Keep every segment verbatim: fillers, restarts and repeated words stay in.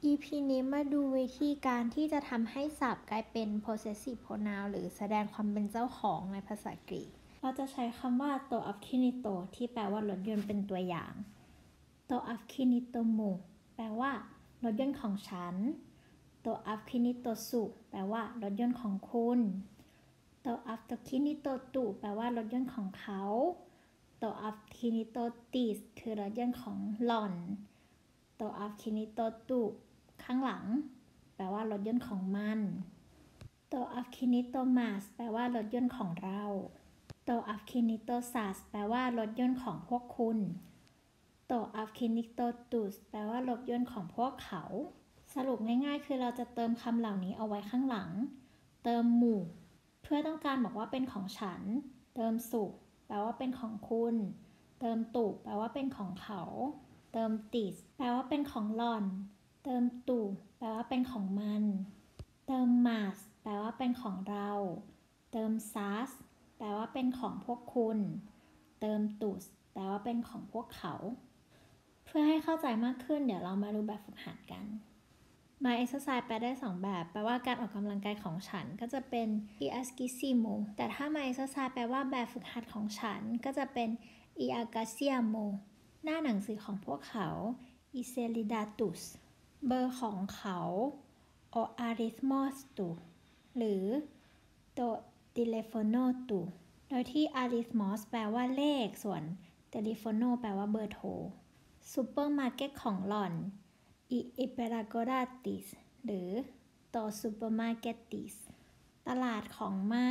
อี พี นี้มาดูวิธีการที่จะทำให้ศัพท์กลายเป็น possessive pronoun หรือแสดงความเป็นเจ้าของในภาษากรีกเราจะใช้คำว่า to avkinito ที่แปลว่ารถยนต์เป็นตัวอย่าง to avkinito mu แปลว่ารถยนต์ของฉัน to avkinito su แปลว่ารถยนต์ของคุณ to avkinito tu แปลว่ารถยนต์ของเขา to avkinito tis คือรถยนต์ของหล่อนโตอัฟคินิโตตุข้างหลังแปลว่ารถยนต์ของมันโตอัฟคินิโตมาสแปลว่ารถยนต์ของเราโตอัฟคินิโตซัสแปลว่ารถยนต์ของพวกคุณโตอัฟคินิโตตุสแปลว่ารถยนต์ของพวกเขาสรุปง่ายๆคือเราจะเติมคำเหล่านี้เอาไว้ข้างหลังเติมหมู่เพื่อต้องการบอกว่าเป็นของฉันเติมสุแปลว่าเป็นของคุณเติมตุแปลว่าเป็นของเขาเติมติสแปลว่าเป็นของหล่อนเติมตูแปลว่าเป็นของมันเติมมาสแปลว่าเป็นของเราเติมซัสแปลว่าเป็นของพวกคุณเติมตุสแปลว่าเป็นของพวกเขาเพื่อให้เข้าใจมากขึ้นเดี๋ยวเรามาดูแบบฝึกหัดกัน My exercise แปลได้สองแบบแปลว่าการออกกำลังกายของฉันก็จะเป็น eascissimo แต่ถ้า My exercise แปลว่าแบบฝึกหัดของฉันก็จะเป็น eagasiamoหน้าหนังสือของพวกเขา Iselidatus เบอร์ของเขา O arithmos tu หรือ To telefono tu โดยที่ arithmos แปลว่าเลขส่วน telefono แปลว่าเบอร์โทรซูเปอร์มาร์เก็ตของหล่อน I iperagoratis หรือ To supermarketis ตลาดของมัน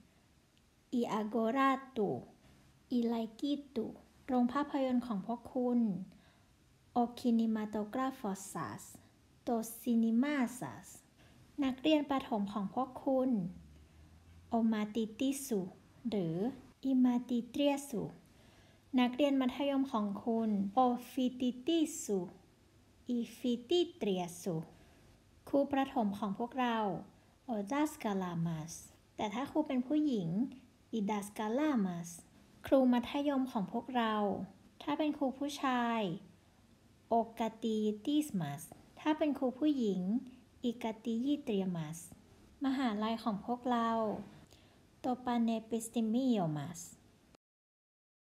I agora tu I laiki tuโรงภาพยนตร์ของพวกคุณ O kinematographosas To cinemasas นักเรียนประถมของพวกคุณ O matitisu หรือ I matitriasu นักเรียนมัธยมของคุณ O fititisu I fititriasu ครูประถมของพวกเรา O daskalamas แต่ถ้าครูเป็นผู้หญิง I daskalamasครูมัธยมของพวกเราถ้าเป็นครูผู้ชาย Okatitismas ถ้าเป็นครูผู้หญิง Ikatiyitriamas มหาลัยของพวกเรา Topanepistimiyomas